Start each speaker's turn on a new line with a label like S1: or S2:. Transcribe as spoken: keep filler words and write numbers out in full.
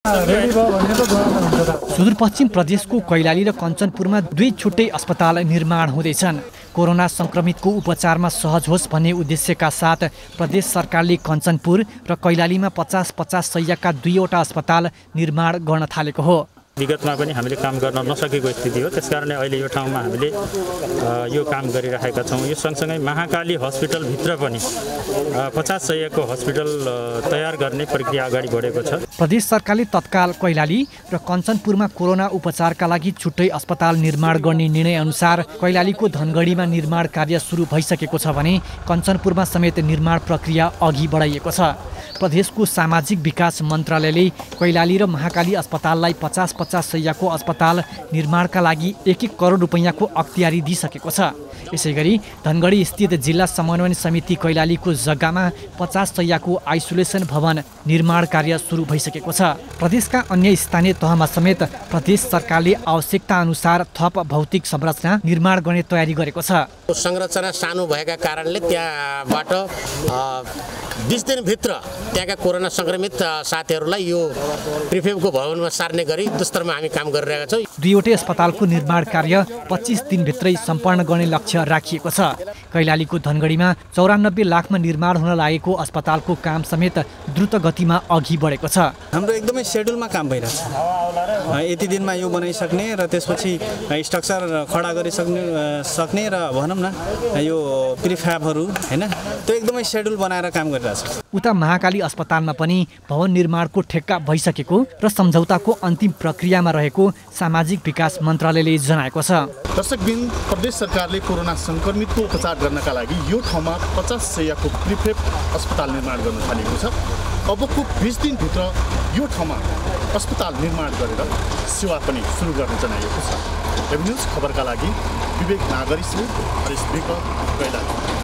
S1: सुदूरपश्चिम प्रदेशको कैलाली र कञ्चनपुरमा दुई छुट्टै अस्पताल निर्माण हुँदैछन्। कोरोना संक्रमितको उपचारमा सहज होस् भन्ने उद्देश्यका साथ प्रदेश सरकारले कञ्चनपुर र कैलालीमा पचास पचास शैय्याका दुईवटा अस्पताल निर्माण गर्न थालेको हो।
S2: विगतमा पनि हामीले काम गर्न नसकेको स्थिति हो। त्यसकारणले अहिले यो ठाउँमा हामीले यो काम गरिरहेका छौँ। यो सँगसँगै महाकाली हस्पिटलभित्र पनि पचास शैय्याको हस्पिटल तयार गर्ने प्रक्रिया अगाडि बढेको छ।
S1: प्रदेश सरकारले तत्काल कैलाली र कञ्चनपुरमा कोरोना उपचारका लागि छुट्टै अस्पताल निर्माण गर्ने निर्णय अनुसार कैलालीको धनगढीमा निर्माण कार्य सुरु भइसकेको छ भने कञ्चनपुरमा समेत निर्माण प्रक्रिया अघि बढाइएको छ। प्रदेशको सामाजिक विकास मन्त्रालयले कैलाली र महाकाली अस्पताललाई पचास पचास शैय्याको अस्पताल निर्माणका लागि एक एक करोड रुपैयाँको अख्तियारी दिइसकेको छ। यसैगरी धनगढी स्थित जिल्ला समन्वय समिति कैलालीको जग्गामा पचास शैय्याको आइसोलेसन भवन निर्माण कार्य सुरु भइसकेको छ। प्रदेशका अन्य स्थानीय तहमा समेत प्रदेश सरकारले आवश्यकता अनुसार थप भौतिक संरचना निर्माण गर्ने तयारी गरेको छ।
S3: संरचना सानो भएका कारणले त्यहाँबाट बीस दिनभित्र त्यहाँका कोरोना संक्रमित साथीहरूलाई यो प्रिफेबको भवनमा सार्ने गरी दुस्तरमा हामी काम गरिरहेका छौँ।
S1: दुईवटै अस्पतालको निर्माण कार्य पच्चिस दिनभित्रै सम्पन्न गर्ने लक्ष्य राखिएको छ। कैलालीको धनगढीमा चौरानब्बे लाखमा निर्माण हुन लागेको अस्पतालको काम समेत द्रुत गतिमा अघि बढेको छ।
S4: हाम्रो एकदमै सेड्युलमा काम भइरहेछ। यति दिनमा यो बनाइसक्ने र त्यसपछि स्ट्रक्चर खडा गरिसक्ने सक्ने र भनौँ न यो प्रिफ्याबहरू हैन त्यो एकदमै सेड्युल बनाएर काम गरिरहेछ।
S1: उता महाकाली अस्पतालमा पनि भवन निर्माणको ठेक्का भइसकेको र सम्झौताको अन्तिम प्रक्रियामा रहेको सामाजिक विकास मन्त्रालयले जनाएको छ।
S5: दर्शकबिन, प्रदेश सरकारले कोरोना संक्रमितको उपचार गर्नका लागि यो ठाउँमा पचास शैय्याको प्रिफेब अस्पताल निर्माण गर्न थालेको छ। अबको बीस दिनभित्र यो ठाउँमा अस्पताल निर्माण गरेर सेवा पनि सुरु गर्न जनाइएको छ। एभ न्युज खबरका लागि विवेक नागरिश्री, हरिश विक, कैलाली।